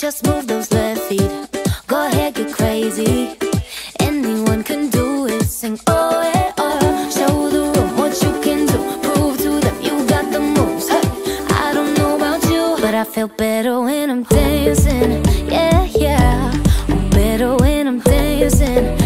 just move those left feet. Go ahead, get crazy. Anyone can do it. Sing oh yeah, oh. Show the room what you can do. Prove to them you got the moves. Hey, I don't know about you, but I feel better when I'm dancing. Yeah, yeah, I'm better when I'm dancing.